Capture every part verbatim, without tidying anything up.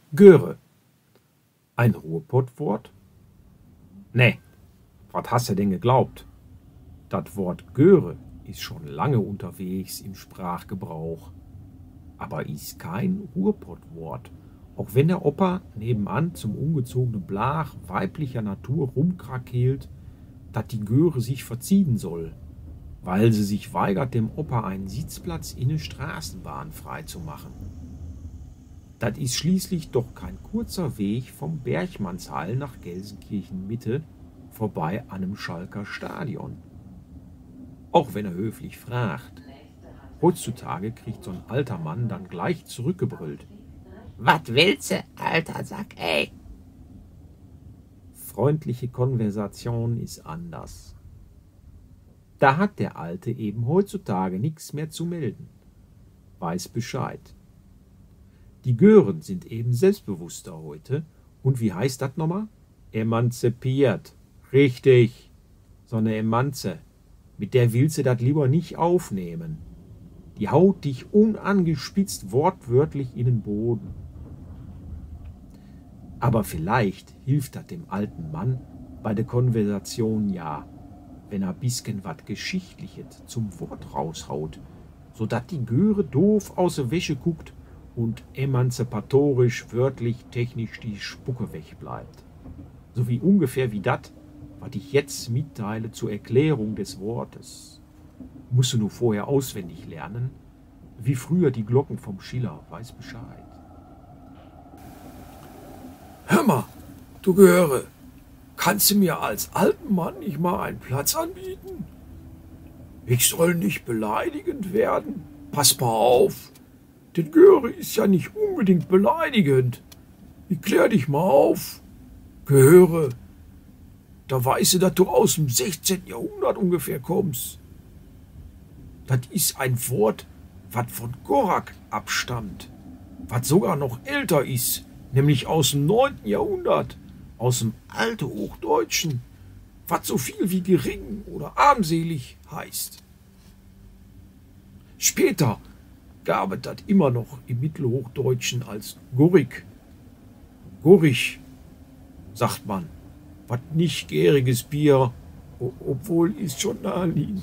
Göre. Ein Ruhrpottwort? Nee, was hast du denn geglaubt? Das Wort Göre ist schon lange unterwegs im Sprachgebrauch, aber ist kein Ruhrpottwort, auch wenn der Opa nebenan zum ungezogenen Blach weiblicher Natur rumkrakeelt, dass die Göre sich verziehen soll, weil sie sich weigert, dem Opa einen Sitzplatz in der Straßenbahn freizumachen. Das ist schließlich doch kein kurzer Weg vom Berchmannshall nach Gelsenkirchen-Mitte vorbei an einem Schalker Stadion. Auch wenn er höflich fragt. Heutzutage kriegt so ein alter Mann dann gleich zurückgebrüllt. Was willst du, alter Sack, ey? Freundliche Konversation ist anders. Da hat der Alte eben heutzutage nichts mehr zu melden. Weiß Bescheid. Die Gören sind eben selbstbewusster heute. Und wie heißt das nochmal? Emanzipiert. Richtig. So eine Emanze. Mit der willst du das lieber nicht aufnehmen. Die haut dich unangespitzt wortwörtlich in den Boden. Aber vielleicht hilft das dem alten Mann bei der Konversation ja, wenn er bisken wat Geschichtliches zum Wort raushaut, so dat die Göre doof aus der Wäsche guckt und emanzipatorisch, wörtlich, technisch die Spucke wegbleibt. So wie ungefähr wie dat, was ich jetzt mitteile zur Erklärung des Wortes. Musst du nur vorher auswendig lernen, wie früher die Glocken vom Schiller, weiß Bescheid. Hör mal, du Göre, kannst du mir als alten Mann nicht mal einen Platz anbieten? Ich soll nicht beleidigend werden. Pass mal auf. Denn Göre ist ja nicht unbedingt beleidigend. Ich klär dich mal auf. Göre, da weißt du, dass du aus dem sechzehnten Jahrhundert ungefähr kommst. Das ist ein Wort, was von Gorak abstammt, was sogar noch älter ist, nämlich aus dem neunten Jahrhundert, aus dem Althochdeutschen, was so viel wie gering oder armselig heißt. Später gab es das immer noch im Mittelhochdeutschen als Gorik. Gorich, sagt man, was nicht gäriges Bier, obwohl ist schon naheliegend.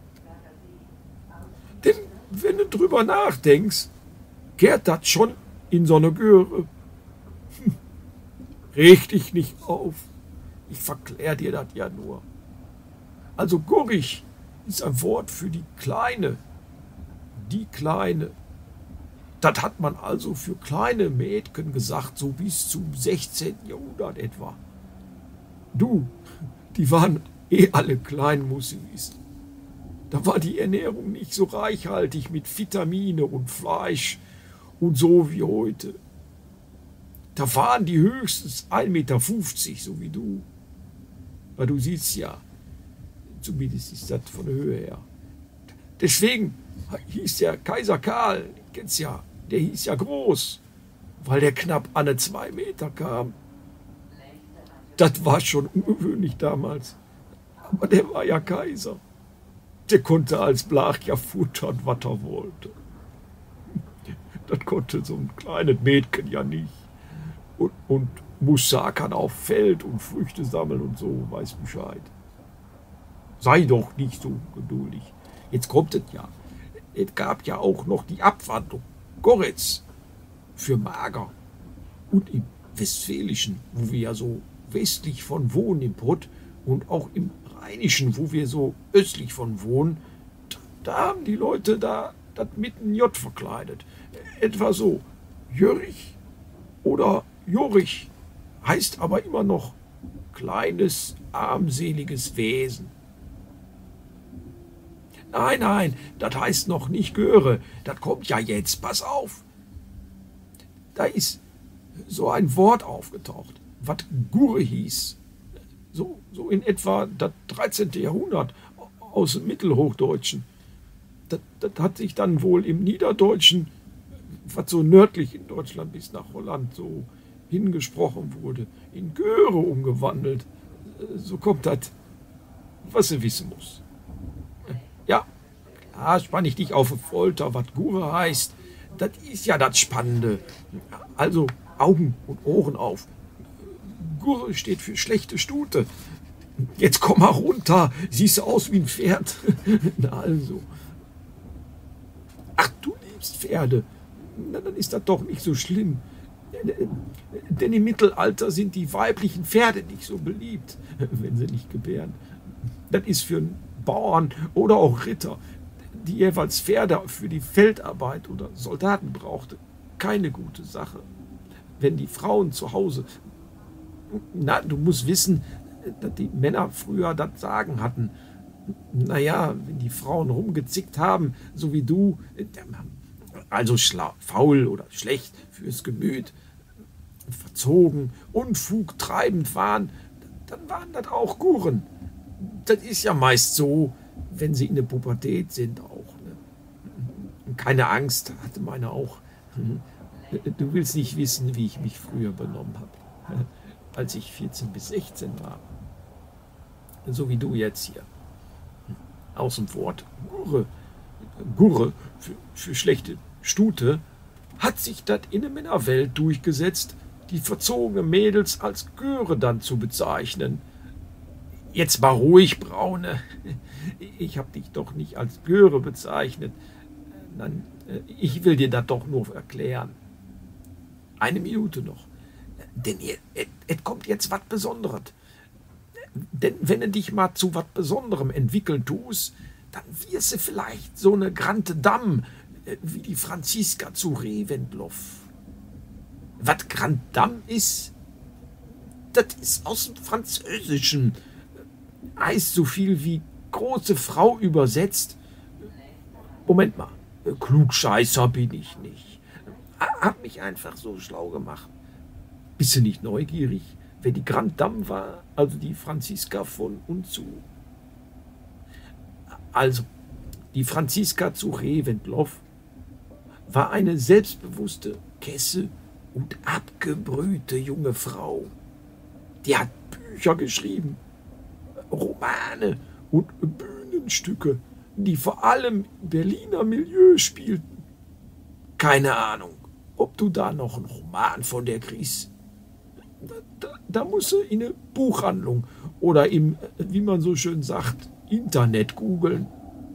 Denn wenn du drüber nachdenkst, kehrt das schon in so eine Göre. Hm. Reg dich nicht auf, ich verklär dir das ja nur. Also Gorich ist ein Wort für die Kleine, die Kleine. Das hat man also für kleine Mädchen gesagt, so bis zum sechzehnten Jahrhundert etwa. Du, die waren eh alle Kleinmussis. Da war die Ernährung nicht so reichhaltig mit Vitamine und Fleisch und so wie heute. Da waren die höchstens ein Meter fünfzig, so wie du. Weil du siehst ja, zumindest ist das von der Höhe her. Deswegen hieß der Kaiser Karl, kennst ja, der hieß ja groß, weil der knapp an eine zwei Meter kam. Das war schon ungewöhnlich damals. Aber der war ja Kaiser. Der konnte als Blach ja futtern, was er wollte. Das konnte so ein kleines Mädchen ja nicht. Und, und Musakern auf Feld und Früchte sammeln und so, weiß Bescheid. Sei doch nicht so geduldig. Jetzt kommt es ja. Es gab ja auch noch die Abwandlung. Goretz für mager. Und im Westfälischen, wo wir ja so westlich von wohnen im Pott und auch im Rheinischen, wo wir so östlich von wohnen, da, da haben die Leute da das mit einem J verkleidet. Etwa so Jörich oder Jorich, heißt aber immer noch kleines, armseliges Wesen. Nein, nein, das heißt noch nicht Göre, das kommt ja jetzt, pass auf. Da ist so ein Wort aufgetaucht, was Gurre hieß. So, so in etwa das dreizehnten Jahrhundert aus dem Mittelhochdeutschen. Das, das hat sich dann wohl im Niederdeutschen, was so nördlich in Deutschland bis nach Holland so hingesprochen wurde, in Göre umgewandelt. So kommt das, was du wissen musst. Ja, da spann ich dich auf die Folter, was Gurre heißt. Das ist ja das Spannende. Also, Augen und Ohren auf. Gurre steht für schlechte Stute. Jetzt komm mal runter, siehst du aus wie ein Pferd. Na also. Ach, du liebst Pferde. Na, dann ist das doch nicht so schlimm. Denn im Mittelalter sind die weiblichen Pferde nicht so beliebt, wenn sie nicht gebären. Das ist für einen Bauern oder auch Ritter, die jeweils Pferde für die Feldarbeit oder Soldaten brauchte, keine gute Sache. Wenn die Frauen zu Hause... Na, du musst wissen, dass die Männer früher das Sagen hatten. Naja, wenn die Frauen rumgezickt haben, so wie du, also schla faul oder schlecht fürs Gemüt, verzogen, Unfug treibend waren, dann waren das auch Guren. Das ist ja meist so, wenn sie in der Pubertät sind auch. Ne? Keine Angst, hatte meine auch. Du willst nicht wissen, wie ich mich früher benommen habe, als ich vierzehn bis sechzehn war. So wie du jetzt hier. Aus dem Wort Gurre, Gurre für, für schlechte Stute, hat sich das in der Männerwelt durchgesetzt, die verzogene Mädels als Göre dann zu bezeichnen. Jetzt mal ruhig, Braune. Ich hab dich doch nicht als Göre bezeichnet. Nein, ich will dir das doch nur erklären. Eine Minute noch. Denn es kommt jetzt was Besonderes. Denn wenn du dich mal zu was Besonderem entwickeln tust, dann wirst du vielleicht so eine Grande Dame wie die Franziska zu Reventlow. Was Grande Dame ist, das ist aus dem Französischen. Heißt so viel wie große Frau übersetzt. Moment mal, Klugscheißer bin ich nicht. Hab mich einfach so schlau gemacht. Bist du nicht neugierig, wer die Grande Dame war, also die Franziska von und zu? Also, die Franziska zu Reventlow war eine selbstbewusste, kesse und abgebrühte junge Frau. Die hat Bücher geschrieben, Romane und Bühnenstücke, die vor allem im Berliner Milieu spielten. Keine Ahnung, ob du da noch einen Roman von der kriegst. Da, da, da musst du in eine Buchhandlung oder im, wie man so schön sagt, Internet googeln.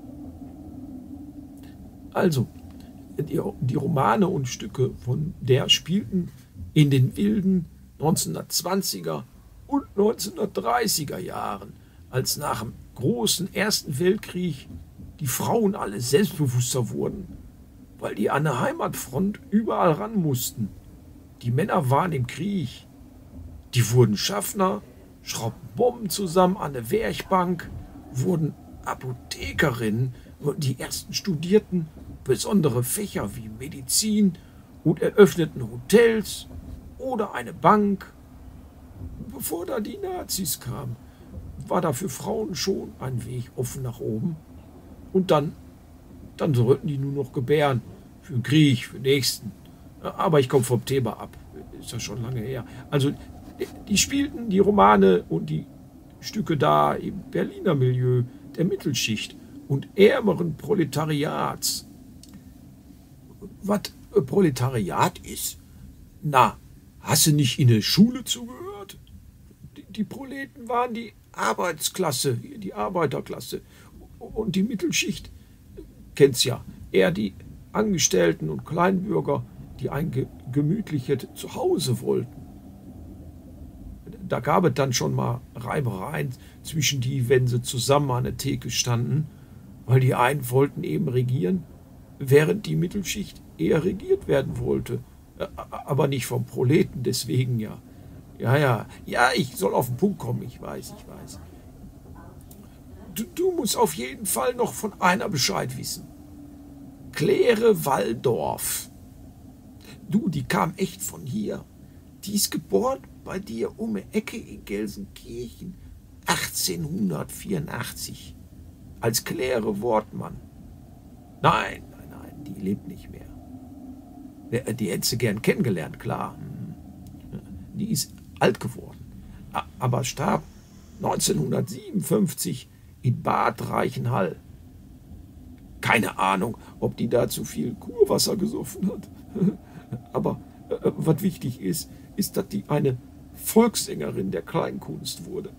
Also, die, die Romane und Stücke von der spielten in den wilden neunzehnhundertzwanziger und neunzehnhundertdreißiger Jahren, als nach dem großen Ersten Weltkrieg die Frauen alle selbstbewusster wurden, weil die an der Heimatfront überall ran mussten. Die Männer waren im Krieg, die wurden Schaffner, schraubten Bomben zusammen an der Werkbank, wurden Apothekerinnen, die ersten studierten besondere Fächer wie Medizin und eröffneten Hotels oder eine Bank. Bevor da die Nazis kamen, war da für Frauen schon ein Weg offen nach oben. Und dann, dann sollten die nur noch gebären. Für den Krieg, für den nächsten. Aber ich komme vom Thema ab. Ist ja schon lange her. Also, die spielten die Romane und die Stücke da im Berliner Milieu der Mittelschicht und ärmeren Proletariats. Was Proletariat ist? Na, hast du nicht in der Schule zugehört? Die, die Proleten waren die Arbeitsklasse, die Arbeiterklasse. Und die Mittelschicht, kennt's ja, eher die Angestellten und Kleinbürger, die ein ge gemütliches Zuhause wollten. Da gab es dann schon mal Reibereien zwischen die, wenn sie zusammen an der Theke standen, weil die einen wollten eben regieren, während die Mittelschicht eher regiert werden wollte. Aber nicht vom Proleten, deswegen ja. Ja, ja, ja, ich soll auf den Punkt kommen, ich weiß, ich weiß. Du, du musst auf jeden Fall noch von einer Bescheid wissen. Claire Walldorf. Du, die kam echt von hier. Die ist geboren bei dir um die Ecke in Gelsenkirchen achtzehnhundertvierundachtzig. Als Claire Wortmann. Nein, nein, nein, die lebt nicht mehr. Die hättest du gern kennengelernt, klar. Die ist alt geworden, aber starb neunzehnhundertsiebenundfünfzig in Bad Reichenhall. Keine Ahnung, ob die da zu viel Kurwasser gesoffen hat. Aber Äh, was wichtig ist, ist, dass die eine Volkssängerin der Kleinkunst wurde.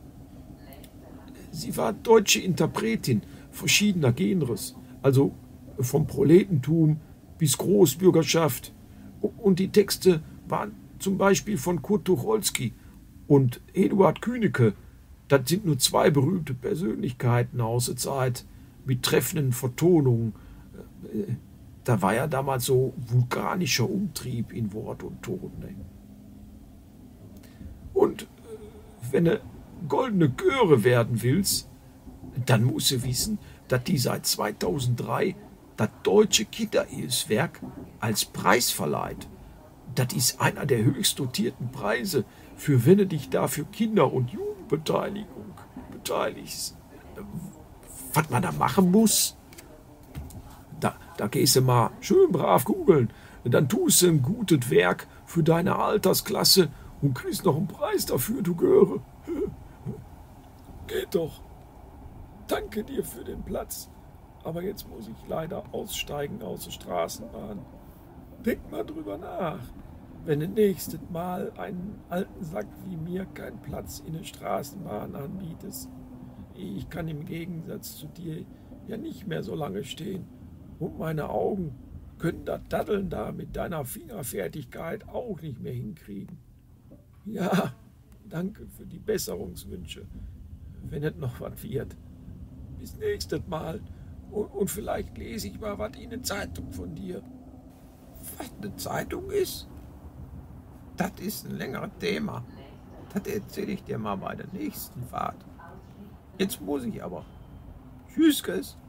Sie war deutsche Interpretin verschiedener Genres, also vom Proletentum bis Großbürgerschaft. Und die Texte waren zum Beispiel von Kurt Tucholsky und Eduard Küneke. Das sind nur zwei berühmte Persönlichkeiten aus der Zeit mit treffenden Vertonungen. Da war ja damals so vulkanischer Umtrieb in Wort und Ton. Ne? Und wenn du goldene Göre werden willst, dann musst du wissen, dass die seit zweitausenddrei das Deutsche Kinderhilfswerk als Preis verleiht. Das ist einer der höchst dotierten Preise, für wenn du dich da für Kinder- und Jugendbeteiligung beteiligst. Was man da machen muss, da, da gehst du mal schön brav googeln. Dann tust du ein gutes Werk für deine Altersklasse und kriegst noch einen Preis dafür, du Göre. Geht doch. Danke dir für den Platz. Aber jetzt muss ich leider aussteigen aus der Straßenbahn. Denk mal drüber nach. Wenn du nächstes Mal einen alten Sack wie mir keinen Platz in der Straßenbahn anbietest. Ich kann im Gegensatz zu dir ja nicht mehr so lange stehen. Und meine Augen können das Daddeln da mit deiner Fingerfertigkeit auch nicht mehr hinkriegen. Ja, danke für die Besserungswünsche, wenn es noch was wird. Bis nächstes Mal. Und, und vielleicht lese ich mal was in der Zeitung von dir. Was eine Zeitung ist? Das ist ein längeres Thema. Das erzähle ich dir mal bei der nächsten Fahrt. Jetzt muss ich aber. Tschüss, Chris.